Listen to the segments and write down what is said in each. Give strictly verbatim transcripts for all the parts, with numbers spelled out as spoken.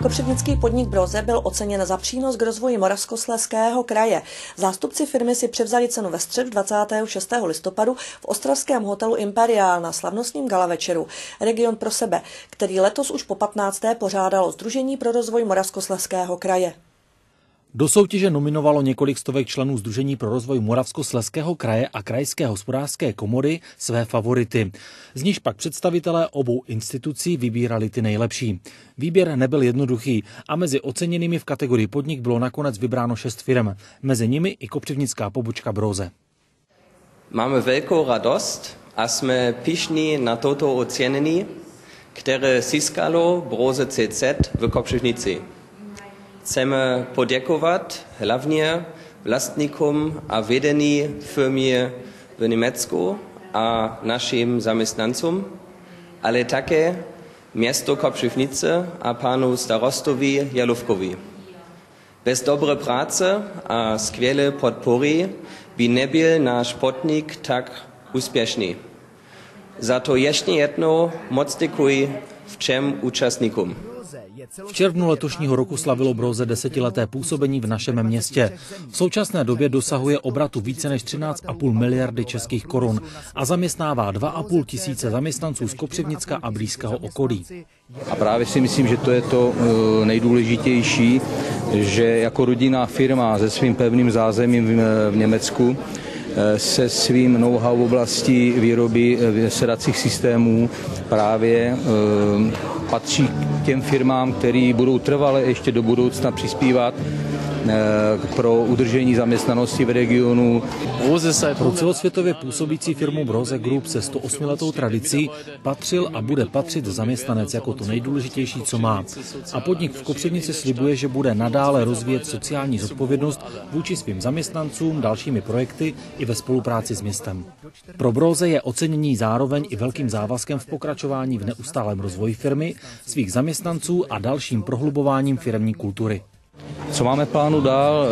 Kopřivnický podnik Broze byl oceněn za přínos k rozvoji Moravskoslezského kraje. Zástupci firmy si převzali cenu ve středu dvacátého šestého listopadu v ostravském hotelu Imperial na slavnostním gala večeru Region pro sebe, který letos už po patnácté pořádalo Sdružení pro rozvoj Moravskoslezského kraje. Do soutěže nominovalo několik stovek členů Sdružení pro rozvoj Moravskoslezského kraje a Krajské hospodářské komory své favority. Z nichž pak představitelé obou institucí vybírali ty nejlepší. Výběr nebyl jednoduchý a mezi oceněnými v kategorii podnik bylo nakonec vybráno šest firm. Mezi nimi i kopřivnická pobočka Broze. Máme velkou radost a jsme pyšní na toto ocenění, které získalo Broze C Z v Kopřivnici. Chceme poděkovat hlavně vlastníkům a vedení firmy v Německu a našim zaměstnancům, ale také město Kopřivnice a panu starostovi Jalówkovi. Bez dobré práce a skvělé podpory by nebyl náš podnik tak úspěšný. Za to ještě jednou moc děkuji všem účastníkům. V červnu letošního roku slavilo Broze desetileté působení v našem městě. V současné době dosahuje obratu více než třináct a půl miliardy českých korun a zaměstnává dva a půl tisíce zaměstnanců z Kopřivnicka a blízkého okolí. A právě si myslím, že to je to nejdůležitější, že jako rodinná firma se svým pevným zázemím v Německu se svým know-how v oblasti výroby sedacích systémů právě patří k těm firmám, které budou trvale ještě do budoucna přispívat pro udržení zaměstnanosti v regionu. Pro celosvětově působící firmu Broze Group se sto osmiletou tradicí patřil a bude patřit zaměstnanec jako to nejdůležitější, co má. A podnik v Kopřivnici slibuje, že bude nadále rozvíjet sociální zodpovědnost vůči svým zaměstnancům, dalšími projekty i ve spolupráci s městem. Pro Broze je ocenění zároveň i velkým závazkem v pokračování v neustálém rozvoji firmy, svých zaměstnanců a dalším prohlubováním firemní kultury. Co máme plánu dál?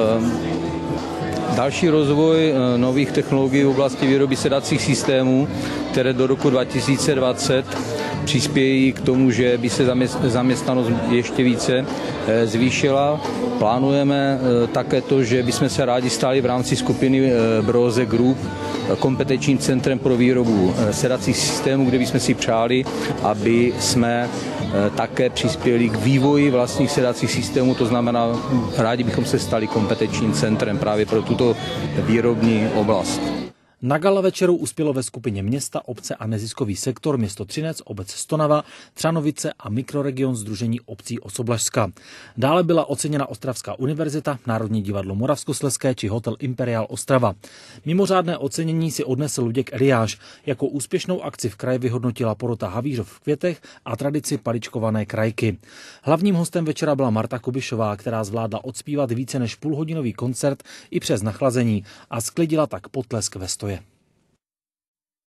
Další rozvoj nových technologií v oblasti výroby sedacích systémů, které do roku dva tisíce dvacet přispějí k tomu, že by se zaměstnanost ještě více zvýšila. Plánujeme také to, že bychom se rádi stali v rámci skupiny Broze Group kompetenčním centrem pro výrobu sedacích systémů, kde bychom si přáli, aby jsme také přispěli k vývoji vlastních sedacích systémů, to znamená, rádi bychom se stali kompetenčním centrem právě pro tuto výrobní oblast. Na gala večeru uspělo ve skupině města, obce a neziskový sektor město Třinec, obec Stonava, Třanovice a mikroregion Sdružení obcí Osoblažska. Dále byla oceněna Ostravská univerzita, Národní divadlo Moravskoslezské či hotel Imperial Ostrava. Mimořádné ocenění si odnesl Luděk Eliáš. Jako úspěšnou akci v kraji vyhodnotila porota Havířov v květech a tradici paličkované krajky. Hlavním hostem večera byla Marta Kubišová, která zvládla odspívat více než půlhodinový koncert i přes nachlazení a sklidila tak potlesk ve stoje.